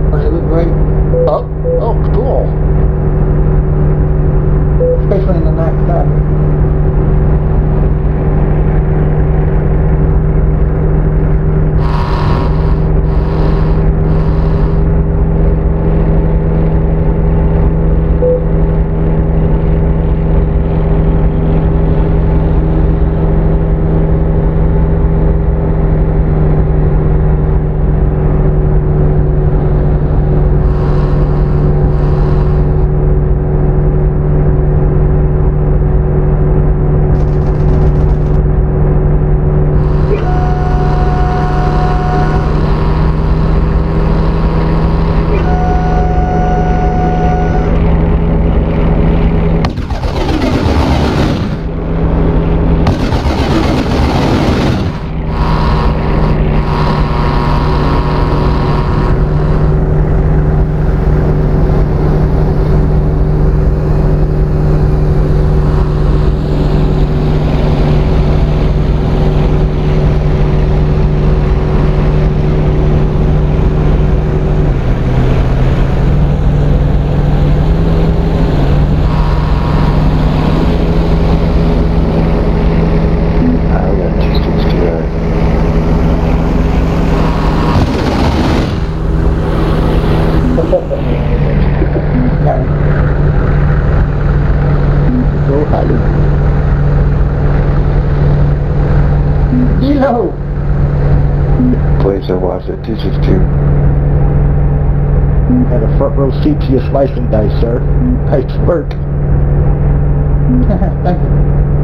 Does it look great? Oh, cool. Especially in the night sky. Go higher. Hello. Place I watched it teaches too. Had a front row seat to your slicing dice, sir. Nice work. Thank you.